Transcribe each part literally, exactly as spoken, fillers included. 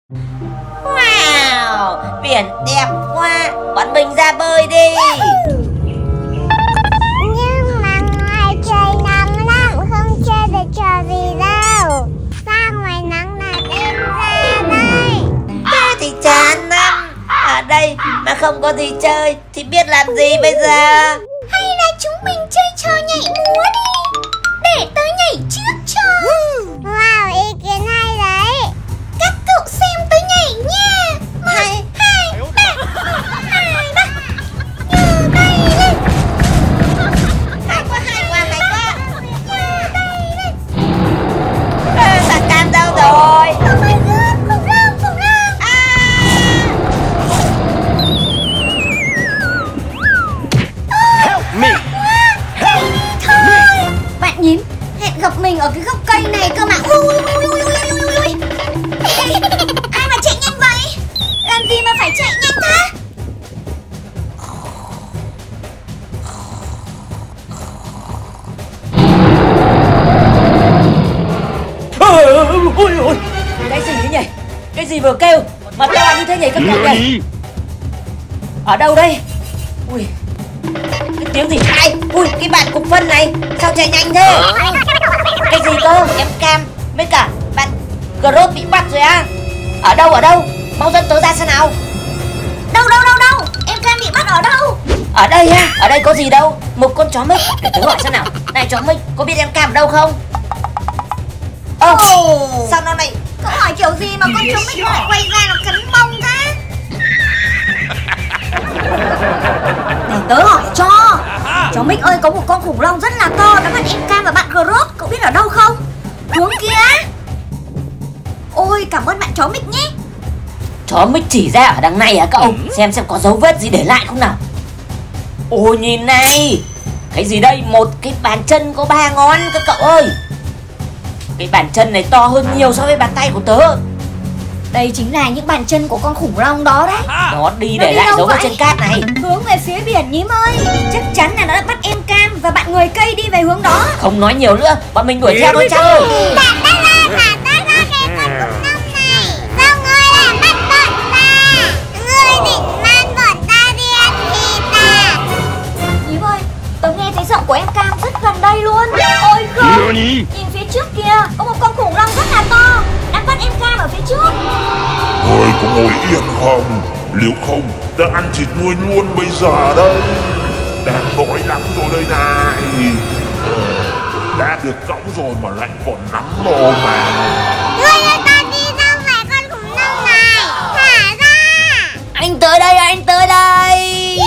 Wow, biển đẹp quá, bọn mình ra bơi đi. Nhưng mà ngoài trời nắng lắm, không chơi được trò gì đâu. Ra ngoài nắng là em ra đây. Thế thì chán lắm. Ở đây mà không có gì chơi thì biết làm gì bây giờ? Hay là chúng mình chơi trò nhảy múa đi. Để tớ nhảy trước cho. Wow, ý kiến hay đấy. Các cậu xem tớ nhảy nha. Một, hai, hai, ba, một, hai, ba. Nhờ tay lên. Hay quá, hay quá, hay quá. Nhờ tay lên. À, bạn Cam đâu rồi? Oh my god, khủng long, khủng long. Help me. Thôi. Bạn nhím, hẹn gặp mình ở cái gốc cây này cơ mà. Ui, ui, ui, ui, ui, ui, ui. Ê, ai mà chạy nhanh vậy? Làm gì mà phải chạy nhanh thế? Ôi ôi, cái gì thế nhỉ? Cái gì vừa kêu mà to như thế nhỉ các cậu nhỉ? Ở đâu đây? Ui, cái tiếng gì? Ai? Ui, cái bạn cục phân này sao chạy nhanh thế? Cái gì cơ? Em Cam với cả bạn Groot bị bắt rồi à? Ở đâu ở đâu? Mau dẫn tớ ra xem nào. Đâu đâu đâu đâu? Em Cam bị bắt ở đâu? Ở đây à? Ở đây có gì đâu? Một con chó mích. Để tớ hỏi xem nào. Này chó mích, có biết em Cam ở đâu không? Ơ, oh, sao nó này? Cậu hỏi kiểu gì mà con chó mích nó lại quay ra nó cắn mông thế? Để tớ hỏi cho. Chó mích ơi, có một con khủng long rất là to đã bắt em Cam và bạn Groot. Cậu biết ở đâu không? Hướng kia. Ôi, cảm ơn bạn chó mích nhé. Chó mích chỉ ra ở đằng này hả cậu? Xem xem có dấu vết gì để lại không nào. Ôi nhìn này. Cái gì đây? Một cái bàn chân có ba ngón các cậu ơi. Cái bàn chân này to hơn nhiều so với bàn tay của tớ. Đây chính là những bàn chân của con khủng long đó đấy. Nó đi để lại dấu vết trên cát này. Hướng về phía biển nhím ơi. Chắc chắn là nó đã bắt em Cam và bạn người cây đi về hướng đó. Không nói nhiều nữa, bọn mình đuổi theo nó chắc rồi. Thả ta ra, thả ta ra cái con khủng long này. Sao ngươi lại bắt bọn ta? Ngươi định mang bọn ta đi ăn thịt à? Nhím ơi, tớ nghe thấy giọng của em Cam rất gần đây luôn. Ôi không, nhìn phía trước kìa, có một con khủng long rất là to đang bắt em Cam ở phía trước. Ngươi có ngồi yên không? Nếu không, ta ăn thịt ngươi luôn bây giờ đây. Đang đói lắm rồi đây này. Đã được cõng rồi mà lại còn nắm đồ mà. Ngươi đưa ta đi ra ngoài con khủng long này. Thả ra. Anh tới đây, anh tới đây.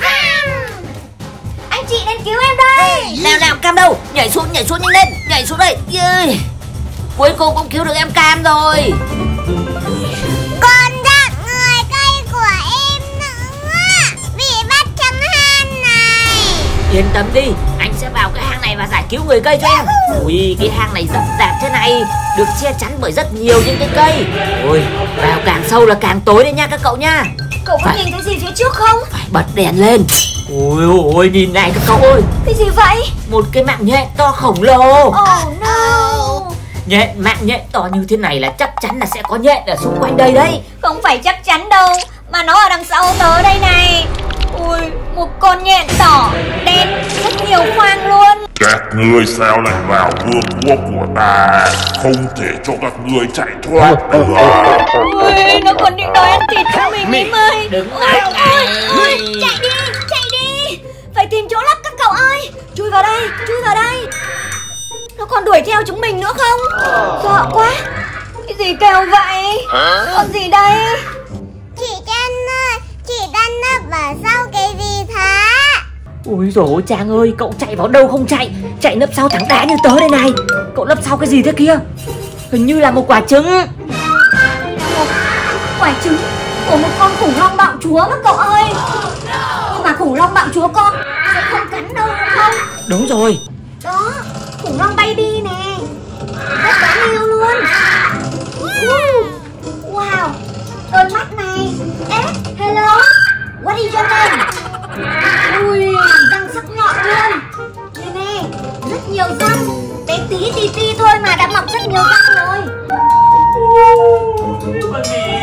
Anh chị đến cứu em đây. Nào nào, Cam đâu? Nhảy xuống, nhảy xuống nhanh lên. Nhảy xuống đây. Yeah. Cuối cùng cũng cứu được em Cam rồi. Còn gặp người cây của em nữa. Bị bắt trong hang này. Yên tâm đi, anh sẽ vào cái hang này và giải cứu người cây cho em. Ui, cái hang này rậm rạp thế này, được che chắn bởi rất nhiều những cái cây. Ôi, vào càng sâu là càng tối đấy nha các cậu nha. Cậu có Phải. nhìn thấy gì phía trước không? Phải bật đèn lên. Ôi ôi, nhìn này các cậu ơi. Cái gì vậy? Một cái mạng nhện to khổng lồ. Oh no. Nhện, mạng nhện to như thế này là chắc chắn là sẽ có nhện ở xung quanh đây đấy. Không phải chắc chắn đâu, mà nó ở đằng sau tớ đây này. Ui, một con nhện đỏ, đen, rất nhiều khoang luôn. Các ngươi sao lại vào vương quốc của ta? Không thể cho các ngươi chạy thoát được. Ui, nó còn định đòi ăn thịt cho mình Mím ơi. Đừng Ôi, lại ôi, ôi, chạy đi, chạy đi. Phải tìm chỗ lấp các cậu ơi. Chui vào đây, chui vào đây. Nó còn đuổi theo chúng mình nữa không? Sợ quá. Cái gì kêu vậy? Con gì đây? Chị Trân ơi, chị đang nấp ở sau cái gì thế? Ôi dồi ôi Trang ơi, cậu chạy vào đâu không chạy? Chạy nấp sau thằng đá như tớ đây này. Cậu nấp sau cái gì thế kia? Hình như là một quả trứng. Một quả trứng của một con khủng long bạo chúa các cậu ơi. Nhưng mà khủng long bạo chúa con sẽ không cắn đâu đúng không? Đúng rồi. Đó, khủng long baby nè. Rất đáng yêu luôn. Wow, đôi mắt này. Ê, hello, what is your name? Ui, răng sắc nhọn luôn. Nè nè, rất nhiều răng. Bé tí tí tí thôi mà đã mọc rất nhiều răng rồi. Con gì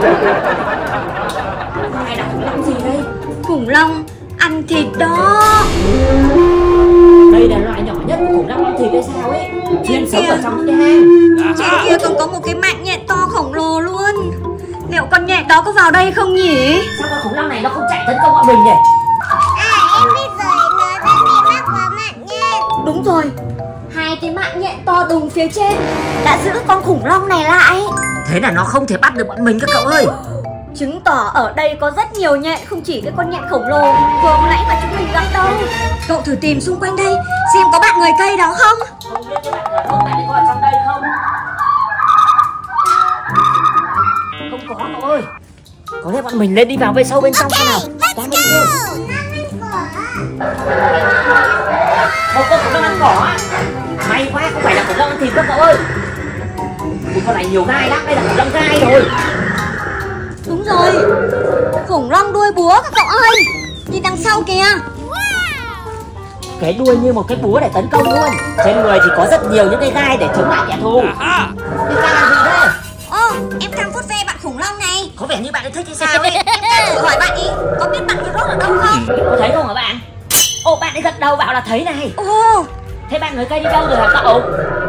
Này là khủng long gì đây? Khủng long ăn thịt đó. Đây là loại nhỏ nhất của khủng long ăn thịt hay sao ấy? Chuyên sống ở trong cái hang. Trên kia còn có một cái mạng nhện to khổng lồ luôn. Liệu con nhện đó có vào đây không nhỉ? Sao con khủng long này nó không chạy tấn công bọn mình nhỉ? À, em biết rồi, nó đang bị mắc vào mạng nhện. Đúng rồi, hai cái mạng nhện to đùng phía trên đã giữ con khủng long này lại. Thế là nó không thể bắt được bọn mình các cậu ơi. Chứng tỏ ở đây có rất nhiều nhện, không chỉ cái con nhện khổng lồ vừa nãy mà chúng mình gặp đâu. Cậu thử tìm xung quanh đây xem có bạn người cây đó không. Không biết các bạn là không, bạn ấy có ở trong đây không? Không có cậu ơi. Có lẽ bọn mình lên đi vào bên sâu bên trong xem nào. Đang đi đâu? Một con khủng long ăn cỏ á. May quá không phải là khủng long ăn thịt các cậu ơi. Ui, con này nhiều gai lắm, đây là khủng long gai rồi. Đúng rồi, khủng long đuôi búa các cậu ơi. Nhìn đằng sau kìa. Cái đuôi như một cái búa để tấn công luôn. Trên người thì có rất nhiều những cái gai để chống lại kẻ thù. Cái gai làm gì đây? Ô, em đang vuốt ve bạn khủng long này. Có vẻ như bạn ấy thích hay sao ấy. Em đang thử hỏi bạn ý, có biết bạn Rốt ở đâu không? Có thấy không hả bạn? Ô, bạn ấy gật đầu bảo là thấy này. Ồ, thế bạn người cây đi đâu rồi hả cậu?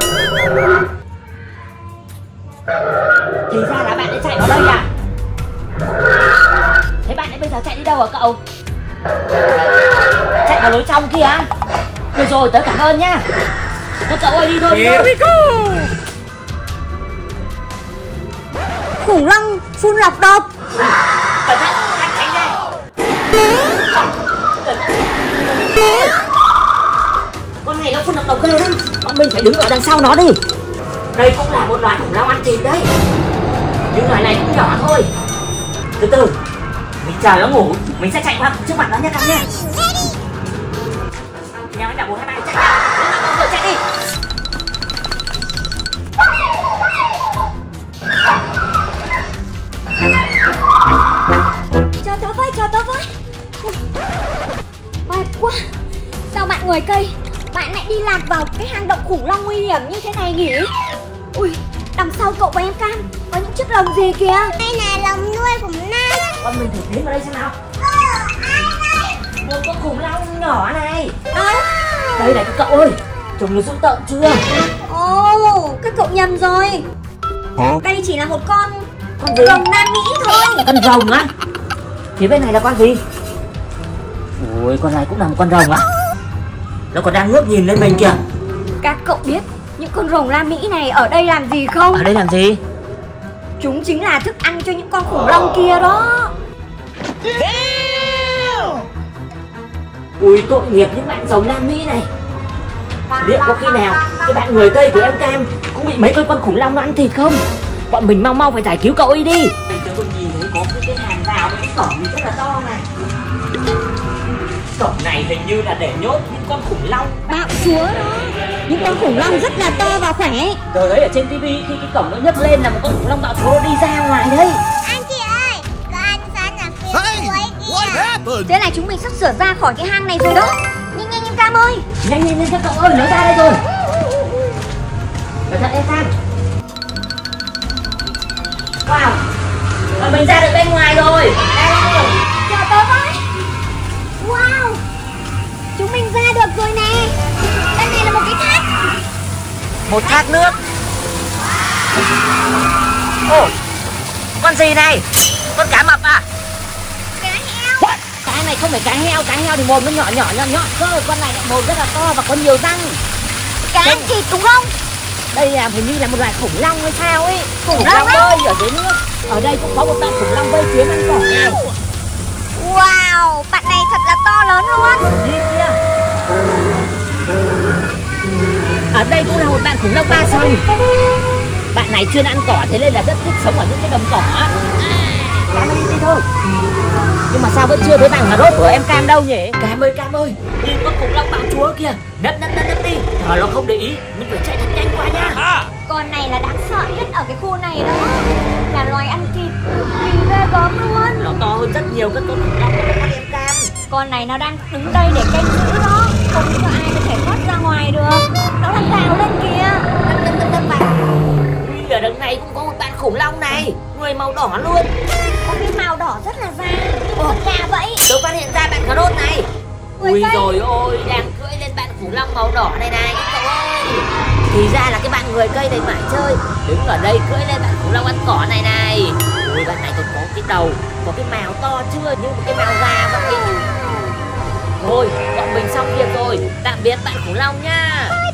Thì ra là bạn ấy chạy vào đây à? Thế bạn ấy bây giờ chạy đi đâu hả cậu? Chạy vào lối trong kia à? Được rồi, tớ cảm ơn nhá. Các cậu ơi, đi thôi, đi thôi. khủng long phun lọc độc. Cẩn thận, anh tránh ra. Con này nó phun lọc độc ghê lắm. Bọn mình phải đứng ở đằng sau nó đi. Đây cũng là một loài khủng long ăn thịt đấy. Nhưng loài này cũng nhỏ thôi. Từ từ, mình chờ nó ngủ, mình sẽ chạy qua trước mặt nó nha các nha. Nhau anh đảo một hai ba chạy ra, chạy đi. Chờ tớ với, chờ tớ với. Mệt quá. Sao bạn người cây, bạn lại đi lạc vào cái hang động khủng long nguy hiểm như thế này nhỉ? Ui, đằng sau cậu và em Cam có những chiếc lồng gì kìa? Đây là lồng nuôi khủng long. Con mình thử tiến vào đây xem nào. Một con khủng long nhỏ này. À, đây này các cậu ơi, trông nó dữ tợn chưa? ồ, các cậu nhầm rồi. Đây chỉ là một con Con gì? rồng Nam Mỹ thôi. Con rồng á? Phía bên này là con gì? Ôi, con này cũng là một con rồng á. Nó còn đang ngước nhìn lên mình kìa. Các cậu biết những con rồng Nam Mỹ này ở đây làm gì không? Ở đây làm gì? Chúng chính là thức ăn cho những con khủng long kia đó. Ui, tội nghiệp những bạn rồng Nam Mỹ này. Liệu có khi nào cái bạn người cây của em Cam cũng bị mấy con con khủng long nó ăn thịt không? Bọn mình mau mau phải giải cứu cậu ấy đi. Tớ còn nhìn thấy có cái, cái hàng rào với cái cổng rất là to này. Cổng này hình như là để nhốt những con khủng long. Bạo chúa đó. Những con khủng long rất là to và khỏe. Tớ thấy ở trên tivi khi cái cổng nó nhấc lên là một con khủng long bạo chúa đi ra ngoài đây. Anh chị ơi, có anh San ở phía cuối kia. Thế này chúng mình sắp sửa ra khỏi cái hang này rồi đó. Nhanh nhanh nhanh Cam ơi. Nhanh nhanh nhanh các cậu ơi, nó ra đây rồi. Cẩn thận em Cam. Wow, và mình ra được bên ngoài rồi. Đây. Chờ tớ với. Wow, chúng mình ra được rồi nè. Đây này là một cái thác. Một thác nước. Ồ, con gì này? Con cá mập à? Cá heo. Cá này không phải cá heo, cá heo thì mồm nó nhỏ nhỏ nhọn nhọn cơ, con này mồm rất là to và có nhiều răng. Cá ăn thịt đúng không? Đây là hình như là một loài khủng long hay sao ấy. Khủng Khủng long long bơi ở dưới nước. Ở đây cũng có một bạn khủng long bơi chuyến ăn cỏ này. Wow, bạn này thật là to lớn luôn. Đi kia. Ở đây cũng là một bạn khủng long ba sừng. Bạn này chuyên ăn cỏ thế nên là rất thích sống ở những cái đầm cỏ. Cam đi, đi thôi. Nhưng mà sao vẫn chưa thấy bạn Rốt của em Cam đâu nhỉ? Cam ơi, Cam ơi, đi con khủng long bạo chúa kia. Nấp nấp nấp nấp đi. Chờ nó không để ý, mình phải chạy thật nhanh qua nha. Con này là đáng sợ nhất ở cái khu này đó. Là loài ăn thịt, kỳ ghê gớm luôn. Nó to hơn rất nhiều các con khủng long của em Cam. Con này nó đang đứng đây để canh giữ đó, không cho ai có thể thoát ra ngoài được. Nó đang gào lên kìa. Nấp nấp nấp nấp vào. Ở đằng này cũng có một bạn khủng khủng long này, người màu đỏ luôn. Có cái màu đỏ rất là vàng, như con gà vậy. Tớ phát hiện ra bạn cà rốt này. Ui Ui giời. rồi ôi, đang cưỡi lên bạn khủng long màu đỏ này này các cậu ơi. Thì ra là cái bạn người cây này mãi chơi, đứng ở đây cưỡi lên bạn khủng long ăn cỏ này này. Ui, bạn này còn có cái đầu, có cái mào to chưa, như một cái mào gà vậy. Thôi, bọn mình xong việc rồi, tạm biệt bạn khủng long nha.